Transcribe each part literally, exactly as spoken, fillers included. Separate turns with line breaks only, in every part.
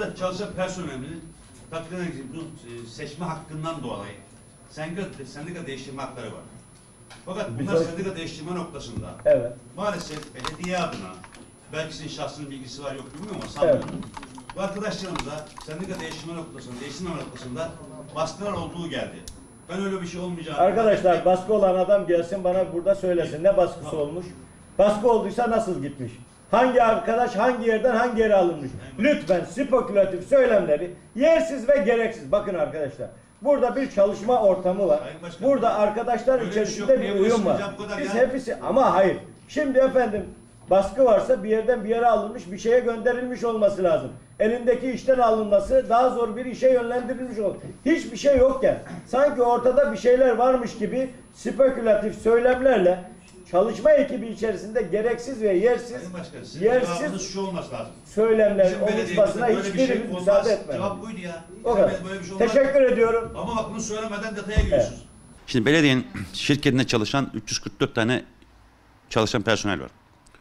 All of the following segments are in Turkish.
Burada çalışan personelin takdirine bu seçme hakkından dolayı sendika, sendika değiştirme hakları var. Fakat bunlar
Biz
sendika değiştirme noktasında
evet.
maalesef belediye adına belki sizin şahsının bilgisi var yok bilmiyorum ama sanmıyorum. Evet. Bu arkadaşlarımıza sendika değiştirme noktasında, değiştirme noktasında baskılar olduğu geldi. Ben öyle bir şey olmayacağını...
Arkadaşlar baskı olan adam gelsin bana burada söylesin. Ne baskısı tamam. olmuş? Baskı olduysa nasıl gitmiş? Hangi arkadaş hangi yerden hangi yere alınmış? Lütfen spekülatif söylemleri yersiz ve gereksiz. Bakın arkadaşlar. Burada bir çalışma ortamı var. Burada arkadaşlar öyle içerisinde bir, bir uyum var. Biz ya. hepsi ama hayır. Şimdi efendim baskı varsa bir yerden bir yere alınmış, bir şeye gönderilmiş olması lazım. Elindeki işten alınması daha zor bir işe yönlendirilmiş olur. Hiçbir şey yokken sanki ortada bir şeyler varmış gibi spekülatif söylemlerle çalışma ekibi içerisinde gereksiz ve yersiz
Başkan,
yersiz
şu olması lazım.
söylemler oluşmasına hiçbirimiz şey müsaade etmeyiz.
Cevap buydu ya.
O kadar.
Böyle bir şey
Teşekkür ediyorum.
Ama bak bunu söylemeden detaya giriyorsunuz. Evet.
Şimdi belediyenin şirketinde çalışan üç yüz kırk dört tane çalışan personel var.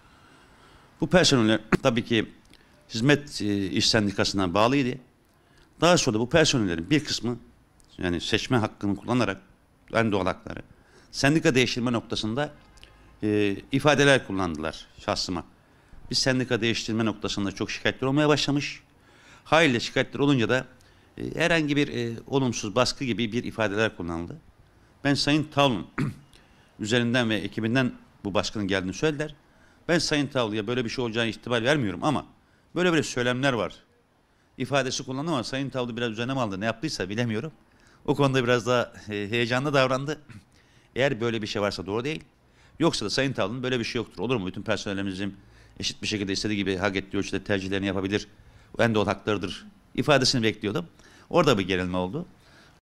Bu personeller tabii ki hizmet iş sendikasına bağlıydı. Daha sonra bu personellerin bir kısmı yani seçme hakkını kullanarak en doğal hakları sendika değiştirme noktasında e, ifadeler kullandılar şahsıma. Biz sendika değiştirme noktasında çok şikayetler olmaya başlamış. Haliyle şikayetler olunca da e, herhangi bir e, olumsuz baskı gibi bir ifadeler kullanıldı. Ben Sayın Tavlu'nun üzerinden ve ekibinden bu baskının geldiğini söylediler. Ben Sayın Tavlu'ya böyle bir şey olacağına ihtimal vermiyorum ama böyle böyle söylemler var. İfadesi kullandı ama Sayın Tavlu biraz üzerine mi aldı ne yaptıysa bilemiyorum. O konuda biraz daha e, heyecanlı davrandı. Eğer böyle bir şey varsa doğru değil. Yoksa da Sayın Tavlu'nun böyle bir şey yoktur. Olur mu? Bütün personelimizin eşit bir şekilde istediği gibi hak ettiği ölçüde tercihlerini yapabilir. O en doğal haklarıdır ifadesini bekliyordum. Orada bir gerilme oldu.